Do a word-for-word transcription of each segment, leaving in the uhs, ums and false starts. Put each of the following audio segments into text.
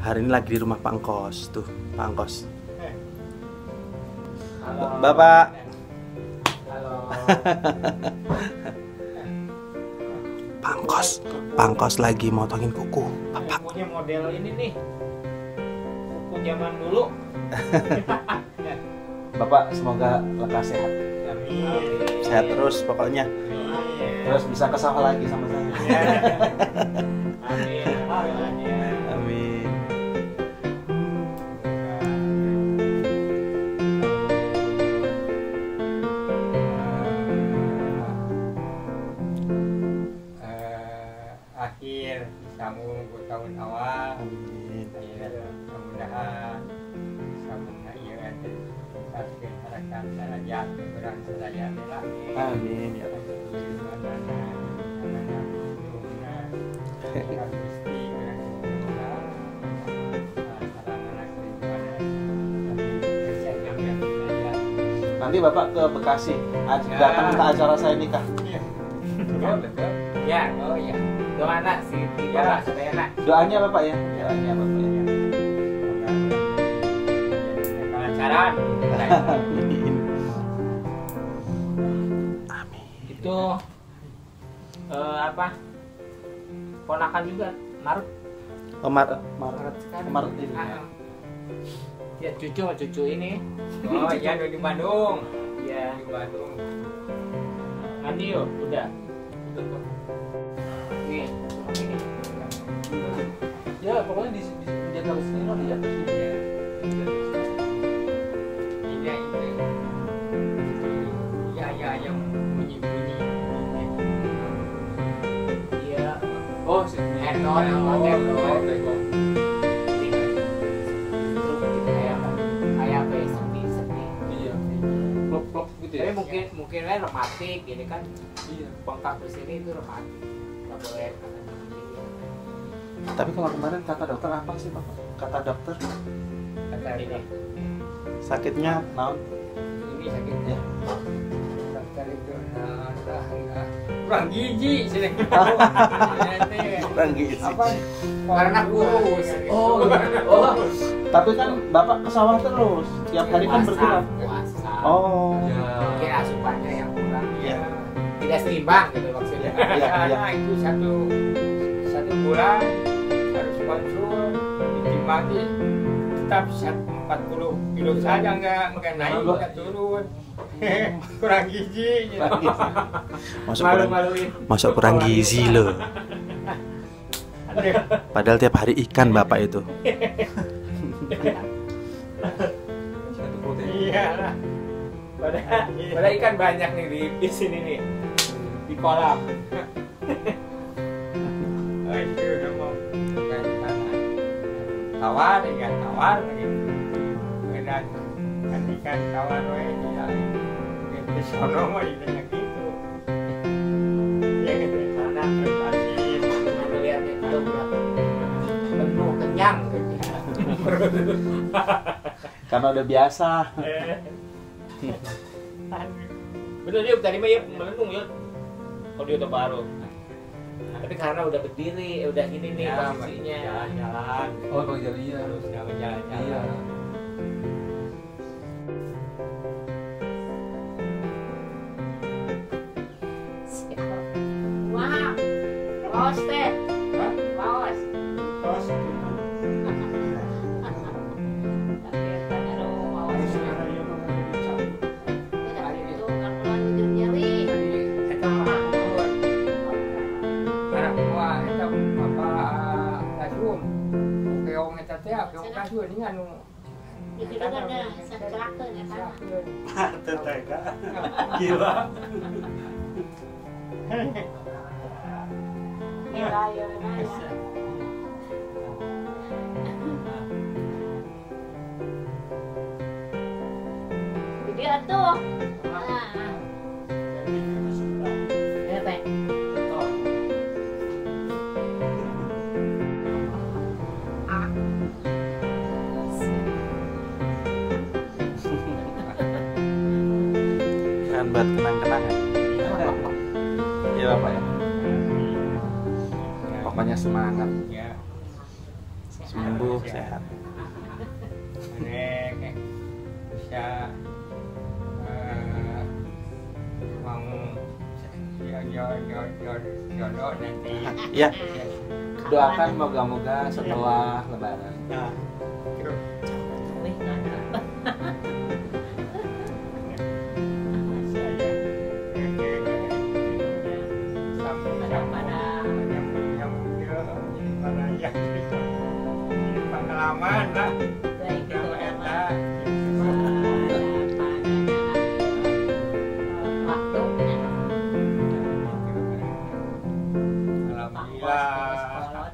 Hari ini lagi di rumah Pak Engkos. Tuh, Pak Engkos. Halo. Bapak. Halo. Pak Engkos. Pak Engkos lagi motongin kuku. Bapak. Kukunya model ini nih. Kuku zaman dulu. Bapak semoga lekas sehat. Amin. Sehat terus pokoknya. Amin. Terus bisa ke sawah lagi sama saya. Amin. Amin. Akhir bisa menunggu tahun awal. Amin. Mudah-mudahan bisa mengakhirkan tasbih harakat derajat keberan derajat lah. Amin ya Allah. Nanti Bapak ke Bekasi, Ya. datang ke acara saya nikah. Ya, oh ya. Doa anak si tiga supaya anak. Doanya Bapak ya. Doanya Bapak ya. Kelancaran. Amin. Amin. Itu eh, apa? Ponakan juga, Maret. Oh, Maret, Maret, sekarang. Maret ini. Ah, ya cucu cucu ini. Oh iya di Bandung. Iya di Bandung. Mandi yuk, udah. Nih, ini. Ya, pokoknya di di jaga sini ya. Ini ini. Ya ya yang bunyi-bunyi. Iya. Oh, si Enon, Enon, Enon. Iya. Plok-plok gitu Tapi ya. mungkin mungkin lain rematik, ini kan Iya. bengkak di sini itu rematik. Nggak boleh karena Tapi kalau kemarin kata dokter apa sih, Bapak? Kata dokter kata ini sakitnya naon? ini sakit Ya. dokter itu nah, nah, nah. Kurang gizi sini. Kurang gizi. Apa? Karena kurus. Oh, oh. Tapi kan Bapak ke sawah terus. Tiap hari kan berkurang. Puasa. Oh. Mungkin asupannya yang kurang. Iya. Tidak seimbang gitu maksudnya. Iya, iya. Nah, itu satu satu bulan harus konsul ditimbangi tetap empat puluh kilo saja nggak nggak naik nggak turun. Kurang gizi. Kurang gizi. Masuk kurang, Malu-maluin. masuk kurang gizi loh. Padahal tiap hari ikan Bapak itu. Iya lah. Padahal, padahal ikan banyak nih di, di sini nih di kolam. Oh, itu udah mau ikan mana? Tawar, ikan tawar gitu. Dan kan ikan tawar we ya. Di sono mah idenya gitu. Ya gitu sana kasih melihatnya itu penuh kenyang gitu. Karena udah biasa. Betul dia tadi mah ya melendung ya. Kalau dia udah baru. Tapi karena udah berdiri, udah gini nih Ya, posisinya. jalan-jalan. Oh, bang jadinya. Harus jalan-jalan. Iya. Wow, lawas teh, Hah? lawas. Terus Tapi kan ada lawas. harus ada yang mau dicabut. Tidak itu kan pulang tidur nyeri. Eta mah keluar. Karena gua eta apa kasium. Keong eta teh keong kasium ini anu. Itu kan ada sakelakeun ya kan. Tetega. Gila. Gila ya ya. Jadi atuh. Nah. Ya teh. Ah. Kan buat kenang-kenangan. Iya Bapak ya. Pokoknya semangat. Ya. Sembuh, sehat. Mereka bisa eh, mau jodoh nanti. Ya, doakan moga-moga setelah Lebaran. Nah, Wih, nggak pengalaman lah baik itu sama apa? eta Waktu alhamdulillah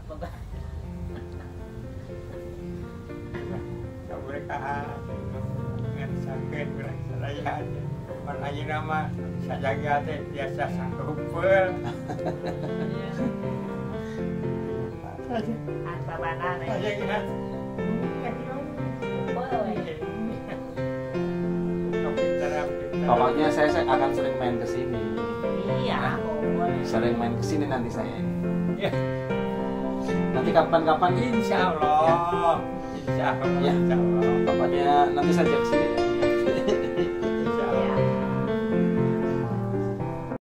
keberkahan dengan sakit berkeserayaan mana aja nama sajaga teh biasa sanggumpul apa mana nih? sajaga Pokoknya saya, saya akan sering main ke sini. Iya, boleh. Sering main ke sini nanti saya. ya Nanti kapan-kapan insya Allah insya Allah Ya. insya Allah pokoknya nanti saja ke sini.